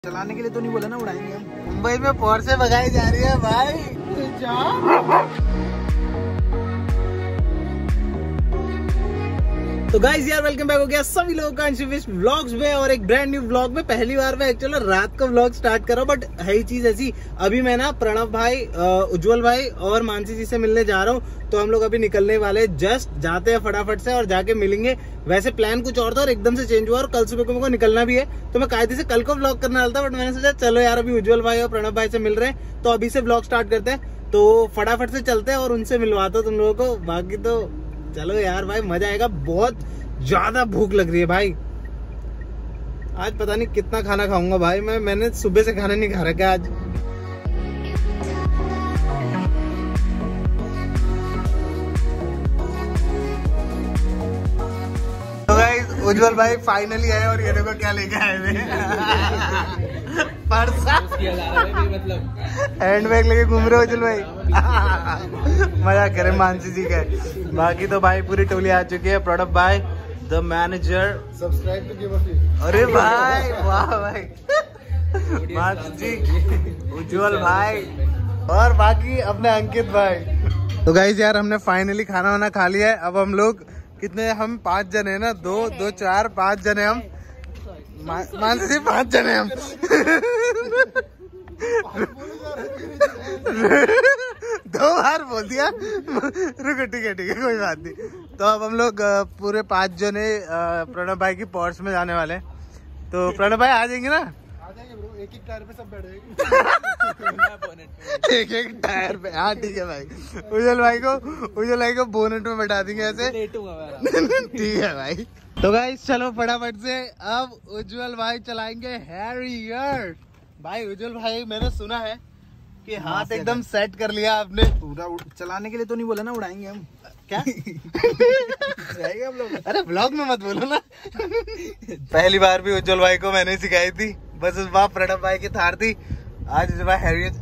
चलाने के लिए तो नहीं बोला ना, उड़ाएंगे हम। मुंबई में पोर से भगाई जा रही है भाई। तो गाइस यार वेलकम बैक हो गया सभी लोगों का अंशुविश व्लॉग्स में और एक ब्रांड न्यू व्लॉग में। पहली बार मैं एक्चुअली रात को व्लॉग स्टार्ट कर रहा हूँ, बट है ही चीज ऐसी। अभी मैं ना प्रणव भाई, उज्जवल भाई और मानसी जी से मिलने जा रहा हूँ। तो हम लोग अभी निकलने वाले, जस्ट जाते हैं फटाफट से और जाके मिलेंगे। वैसे प्लान कुछ और था और एकदम से चेंज हुआ और कल सुबह को मेरे को निकलना भी है। तो मैं कायदे से कल को व्लॉग करने वाला था, बट मैंने सोचा चलो यार अभी उज्जवल भाई और प्रणव भाई से मिल रहे हैं तो अभी से व्लॉग स्टार्ट करते हैं। तो फटाफट से चलते हैं और उनसे मिलवाता हूं तुम लोगों को। बाकी तो चलो यार भाई, मजा आएगा। बहुत ज्यादा भूख लग रही है भाई। आज पता नहीं कितना खाना खाऊंगा भाई। मैंने सुबह से खाना नहीं खा रखा आज। तो गाइस उज्जवल भाई फाइनली आए और ये देखो क्या लेके आए हुए पर्सा, मतलब हैंडबैग लेके घूम रहे हो उज्जवल भाई। मजा करे मानसी जी का। बाकी तो भाई पूरी टोली आ चुकी है। प्रणव भाई the manager, subscribe to give a feel. अरे भाई वाह भाई, मानसी जी, उज्जवल भाई और बाकी अपने अंकित भाई। तो गाइस यार हमने फाइनली खाना वाना खा लिया है। अब हम लोग कितने, हम 5 जने हैं ना, 2 4 5 जने हम, मानसी जी 5 जने हम। 2 बार बोल दिया, रुको ठीक है कोई बात नहीं। तो अब हम लोग पूरे 5 जने प्रणव भाई की पोर्स में जाने वाले हैं। तो प्रणव भाई आ जाएंगे ना? आ जाएंगे ब्रो, एक टायर पे सब बैठेंगे। एक टायर पे, हाँ ठीक है भाई। उज्जवल भाई को बोनेट में बैठा देंगे ऐसे। ठीक है भाई। तो गाइस चलो फटाफट से अब उज्जवल भाई चलाएंगे हैरियर। भाई उज्जवल भाई मैंने सुना है कि हाथ एकदम सेट कर लिया आपने पूरा। चलाने के लिए तो नहीं बोला ना, उड़ाएंगे हम। क्या जाएगा हम लोग? अरे ब्लॉग में मत बोलो ना। पहली बार भी उज्जवल भाई को मैंने सिखाई थी, बस उस बार प्रणव भाई की थार थी। आज उस बार हैरियर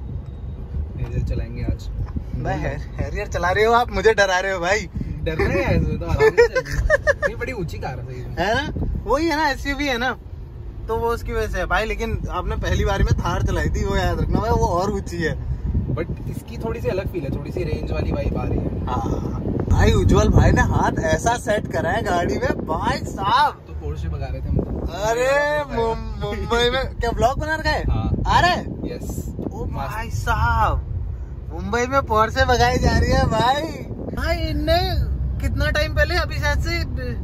चलाएंगे। आज भाई हैरियर चला रहे हो आप, मुझे डरा रहे हो भाई। डरना है तो आराम से। ये बड़ी ऊंची कार है ना, वही है ना, एसयूवी है ना, तो वो उसकी वजह से है भाई। लेकिन आपने पहली बार में थार चलाई थी, वो याद रखना भाई, वो और ऊंची है। बट इसकी थोड़ी सी अलग फील है, थोड़ी सी रेंज वाली वाइब आ रही है। हाँ भाई उज्जवल भाई ने हाथ ऐसा सेट करा है गाड़ी में भाई साहब। तो पोर्शे भगा रहे थे हम। अरे मुंबई में क्या ब्लॉग बना रखा है? आ रहा है? यस। ओ भाई साहब, मुंबई में पोर्शे भगाई जा रही है भाई। इनने कितना टाइम पहले, अभी शायद से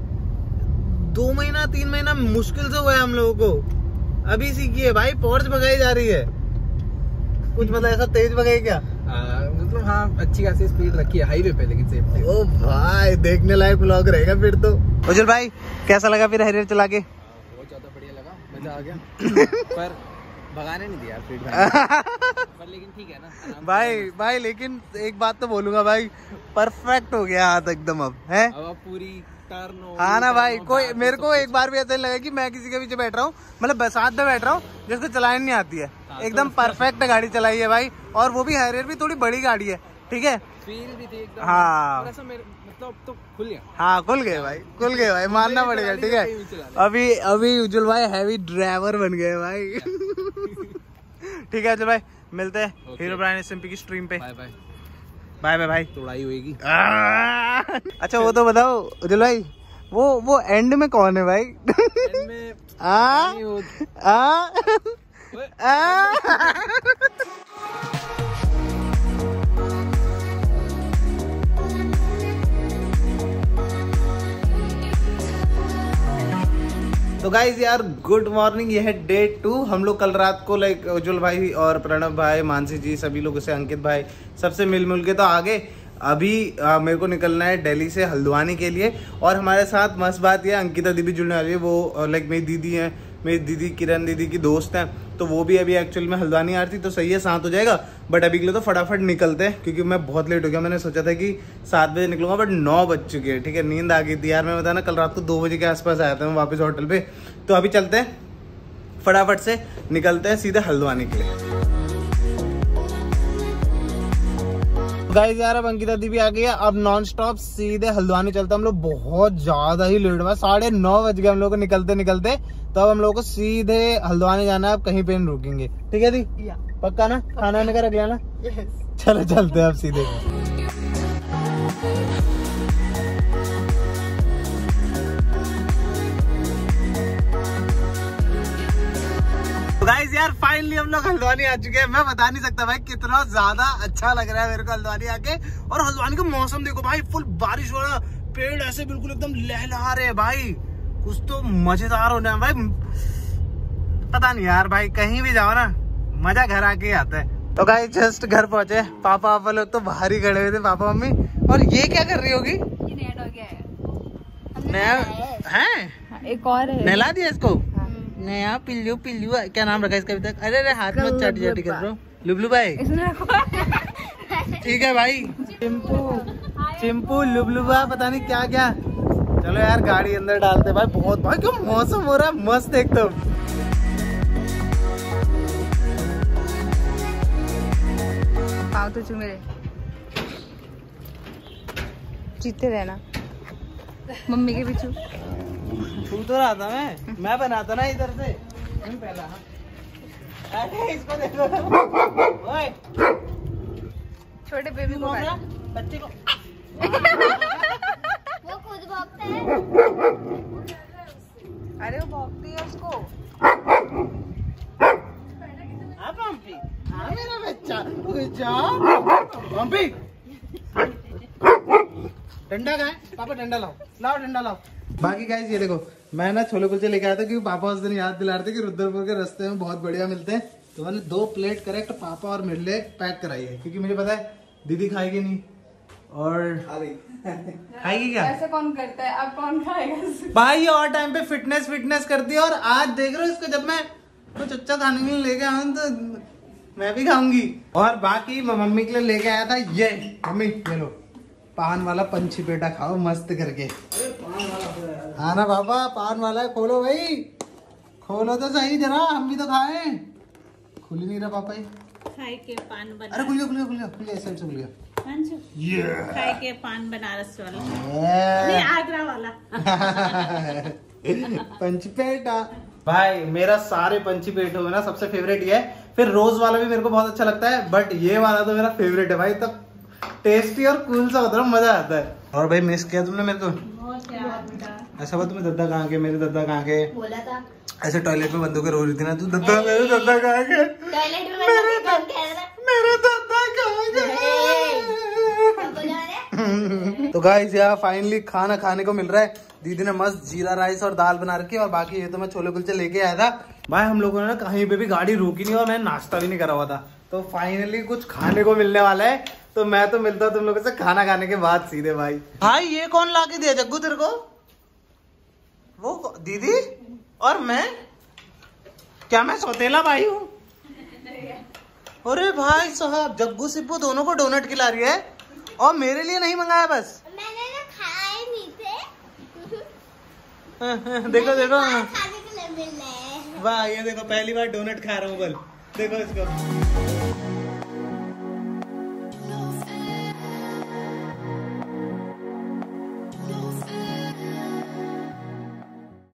2 महीना 3 महीना मुश्किल से हुआ है हम लोगों को। अभी सीखी है भाई, पोर्श भगाई जा रही है। कुछ मतलब ऐसा तेज भगाई क्या? मतलब हाँ, अच्छी खासी स्पीड रखी है हाईवे पे, लेकिन सेफ। ओ भाई देखने लायक व्लॉग रहेगा फिर तो। उज्जवल भाई कैसा लगा फिर हैरियर चला के? बहुत ज्यादा बढ़िया लगा, मजा आ गया। पर भगाने नहीं दिया स्पीड पर, लेकिन ठीक है ना भाई लेकिन एक बात तो बोलूंगा भाई, परफेक्ट हो गया हाथ एकदम अब है। अब पूरी हाँ ना भाई, कोई मेरे को एक बार भी ऐसा लगा कि मैं किसी के पीछे बैठ रहा हूँ, मतलब साथ में बैठ रहा हूँ जिसको चलाने नहीं आती है। एकदम परफेक्ट गाड़ी चलाई है भाई, और वो भी हैरियर भी थोड़ी बड़ी गाड़ी है, ठीक है। फील भी थी एकदम। हाँ मतलब तो खुल गया। हाँ खुल गए भाई, मानना पड़ेगा, ठीक है। अभी उज्जवल भाई हैवी ड्राइवर बन गए भाई। ठीक है उज्जवल भाई, मिलते हैं हीरो ब्रांड SMP की स्ट्रीम पे। बाय बाय भाई। तोड़ाई होगी। अच्छा वो तो बताओ उज्जवल भाई, वो एंड में कौन है भाई? एंड में तो गाइज यार गुड मॉर्निंग, ये है डे 2। हम लोग कल रात को लाइक उज्जवल भाई और प्रणव भाई, मानसी जी, सभी लोगों से, अंकित भाई, सबसे मिल के तो आगे। अभी मेरे को निकलना है दिल्ली से हल्द्वानी के लिए। और हमारे साथ मस्त बात यह, अंकिता दीदी जुड़ने वाली है। वो लाइक मेरी दीदी है, मेरी दीदी किरण दीदी की दोस्त हैं, तो वो भी अभी एक्चुअल में हल्द्वानी आ रही थी। तो सही है, 7 हो जाएगा। बट अभी के लिए तो फटाफट निकलते हैं क्योंकि मैं बहुत लेट हो गया। मैंने सोचा था कि 7 बजे निकलूंगा, बट 9 बज चुके हैं। ठीक है, नींद आ गई थी यार। मैं बताया ना, कल रात को 2 बजे के आसपास आया था मैं वापस होटल पे। तो अभी चलते हैं, फटाफट से निकलते हैं सीधे हल्द्वानी के लिए। गाइस यार अब अंकिता दी भी आ गई है। अब नॉन स्टॉप सीधे हल्द्वानी चलते हम लोग। बहुत ज्यादा ही लेट हुआ, 9:30 बज गए हम लोग को निकलते निकलते। तब हम लोग को सीधे हल्द्वानी जाना है, अब कहीं पे नहीं रुकेंगे। ठीक है दी? पक्का ना? खाना वाने का रख लेना। चलो चलते हैं अब सीधे। गाइस यार फाइनली हम लोग हल्द्वानी आ चुके हैं। मैं बता नहीं सकता भाई कितना ज्यादा अच्छा लग रहा है मेरे को हल्द्वानी आके। और हल्द्वानी का मौसम देखो भाई, फुल बारिश हो रहा है, पेड़ ऐसे बिल्कुल एकदम लहलहा रहे हैं भाई, कुछ तो मजेदार होने है भाई। पता नहीं यार भाई, कहीं भी जाओ ना मजा घर आके आता है। तो गाइस जस्ट घर पहुंचे, पापा पापा लोग तो बाहर ही खड़े हुए थे, पापा मम्मी। और ये क्या कर रही होगी? नया है, एक और है, नहला दिया इसको। नया पिल्लू पिल्लू क्या नाम रखा इसका अभी तक? अरे हाथ में चाटी चाटी कर रहा हूँ। लुबलू भाई ठीक है भाई। चिंपू चिंपू लुबलुबा पता नहीं क्या क्या। चलो यार गाड़ी अंदर डालते भाई। बहुत भाई क्यों मौसम हो रहा है मस्त एकदम। पाँव तो चूमे रे, जीते रहना मम्मी के पीछू। छू तो रहा था मैं बनाता ना इधर से पहला। अरे इसको देखो, ओए छोटे बेबी को बच्चे को वो खुद भौंकता है। अरे वो भौंकती है उसको। पंपी मेरा बच्चा पंपी। डंडा कहाँ है? पापा डंडा लाओ, लाओ डंडा लाओ। बाकी गाइस ये देखो, मैं ना छोले कुलचे लेके आया था क्योंकि पापा उस दिन याद दिला रहे थे कि रुद्रपुर के रास्ते में बहुत बढ़िया मिलते हैं। तो मैंने 2 प्लेट करेक्ट पापा और मेरे लिए पैक कराई है, क्योंकि मुझे पता है दीदी खाएगी नहीं और खाएगी क्या? ऐसा कौन करता है? अब कौन खाएगा भाई? और टाइम पे फिटनेस करती है, और आज देख रहे हो इसको, जब मैं कुछ अच्छा खाने के लिए लेके आया तो मैं भी खाऊंगी। और बाकी मैं मम्मी के लिए लेके आया था ये, मम्मी ये लो पान वाला पंछी पेटा, खाओ मस्त करके। हाँ ना पापा, पान वाला है, खोलो भाई, खोलो तो सही जरा, हम भी तो खाएं। खुल ही नहीं रहा पापा ये। खाए के पान बना। अरे खुल गया ऐसे खुल गया। खाए के पान बनारस वाला, नहीं आगरा वाला पंछी पेटा। भाई मेरा सारे पंछी पेटों में ना सबसे फेवरेट ये है, फिर रोज वाला भी मेरे को बहुत अच्छा लगता है, बट ये वाला तो मेरा फेवरेट है भाई। तब टेस्टी और कूल सा होता है, मजा आता है। और भाई मिस किया तुमने मेरे को? ऐसा बात, तुम्हें दद्दा कहाँ के? मेरे दद्दा कहाँ के? बोला था ऐसे टॉयलेट में बंदों के रो रही थी ना, तू दद्दा मेरे दद्दा कहाँ के? टॉयलेट में मेरे दद्दा कहाँ के? तो गाइस यार फाइनली खाना खाने को मिल रहा है। दीदी ने मस्त जीरा राइस और दाल बना रखी है, और बाकी ये तो मैं छोले कुलचे लेके आया था। भाई हम लोगों ने ना कहीं पे भी गाड़ी रोकी नहीं, और मैंने नाश्ता भी नहीं करा हुआ था, तो फाइनली कुछ खाने को मिलने वाला है। तो मैं तो मिलता तुम लोगों से खाना खाने के बाद सीधे। भाई ये कौन ला के दिया जग्गू तेरे को? वो दीदी और मैं? क्या मैं सौतेला भाई हूँ? अरे भाई साहब, जग्गू सिप्पू दोनों को डोनट खिला रही है, और मेरे लिए नहीं मंगाया बस। मैंने ना खाए नहीं थे। देखो देखो, खाने के लिए मिल रहे हैं। वाह ये देखो पहली बार डोनट खा रहा हूँ बल, देखो इसको।